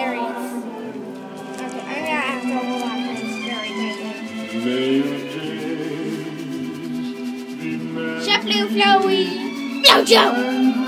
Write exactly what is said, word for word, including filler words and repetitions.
berries. Okay, I'm gonna have to hold on to this berries, I think. May your days be merry Chef Lou Flowy! Flojo! and